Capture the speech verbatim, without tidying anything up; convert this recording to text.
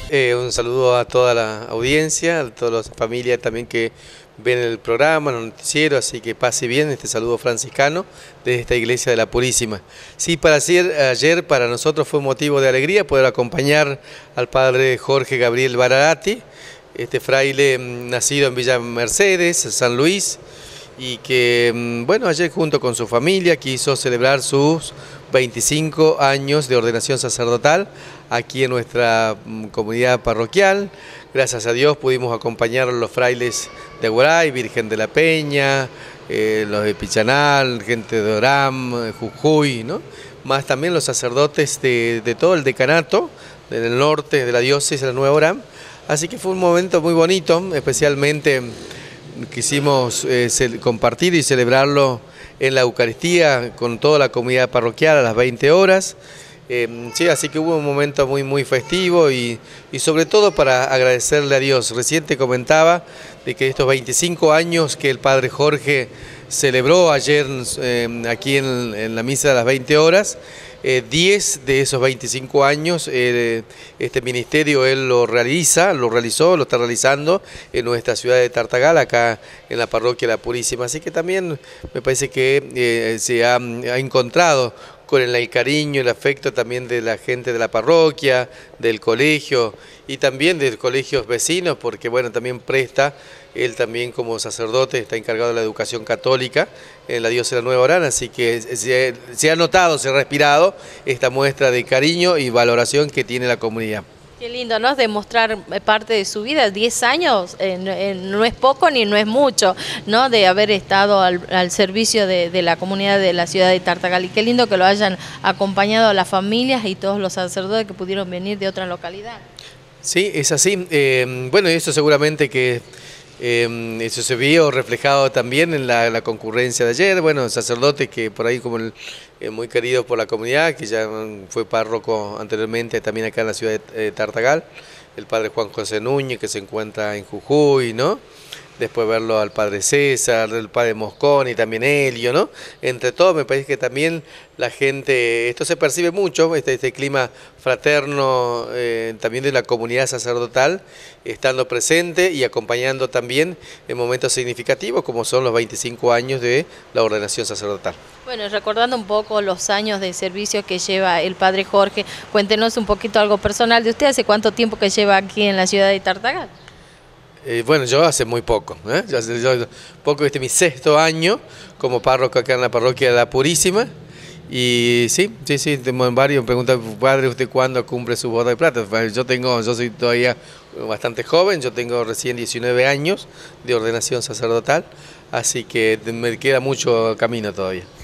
Eh, un saludo a toda la audiencia, a todas las familias también que ven el programa, el noticiero, así que pase bien este saludo franciscano desde esta iglesia de la Purísima. Sí, para ayer, ayer para nosotros fue motivo de alegría poder acompañar al padre Jorge Gabriel Bararati, este fraile nacido en Villa Mercedes, San Luis, y que, bueno, ayer junto con su familia quiso celebrar sus veinticinco años de ordenación sacerdotal aquí en nuestra comunidad parroquial. Gracias a Dios pudimos acompañar a los frailes de Aguaray, Virgen de la Peña, eh, los de Pichanal, gente de Orán, Jujuy, ¿no? Más también los sacerdotes de, de todo el decanato, del norte de la diócesis de la Nueva Orán. Así que fue un momento muy bonito, especialmente quisimos eh, compartir y celebrarlo en la Eucaristía con toda la comunidad parroquial a las veinte horas. Eh, sí, así que hubo un momento muy muy festivo y, y sobre todo para agradecerle a Dios. Recién te comentaba de que estos veinticinco años que el padre Jorge celebró ayer eh, aquí en, en la misa de las veinte horas, eh, diez de esos veinticinco años eh, este ministerio él lo realiza, lo realizó, lo está realizando en nuestra ciudad de Tartagal, acá en la parroquia La Purísima. Así que también me parece que eh, se ha, ha encontrado con el, el cariño, el afecto también de la gente de la parroquia, del colegio y también de colegios vecinos, porque bueno, también presta, él también como sacerdote está encargado de la educación católica en la diócesis de la Nueva Orán, así que se, se ha notado, se ha respirado esta muestra de cariño y valoración que tiene la comunidad. Qué lindo, ¿no? Demostrar parte de su vida, diez años, eh, no, eh, no es poco ni no es mucho, ¿no? De haber estado al, al servicio de, de la comunidad de la ciudad de Tartagal. Y qué lindo que lo hayan acompañado a las familias y todos los sacerdotes que pudieron venir de otra localidad. Sí, es así. Eh, bueno, eso seguramente que eh, eso se vio reflejado también en la, la concurrencia de ayer. Bueno, sacerdotes que por ahí como el, eh, muy queridos por la comunidad, que ya fue párroco anteriormente también acá en la ciudad de eh, Tartagal, el padre Juan José Núñez, que se encuentra en Jujuy, ¿no? Después verlo al padre César, el padre Mosconi, también Helio, ¿no? Entre todos me parece que también la gente, esto se percibe mucho, este, este clima fraterno eh, también de la comunidad sacerdotal, estando presente y acompañando también en momentos significativos como son los veinticinco años de la ordenación sacerdotal. Bueno, recordando un poco los años de servicio que lleva el padre Jorge, cuéntenos un poquito algo personal de usted, ¿hace cuánto tiempo que lleva aquí en la ciudad de Tartagal? Eh, bueno, yo hace muy poco, ¿eh? yo hace yo, poco, este es mi sexto año como párroco acá en la parroquia de La Purísima. Y sí, sí, sí, tengo varios, me preguntan, padre, ¿usted cuándo cumple su boda de plata? Yo tengo, yo soy todavía bastante joven, yo tengo recién diecinueve años de ordenación sacerdotal, así que me queda mucho camino todavía.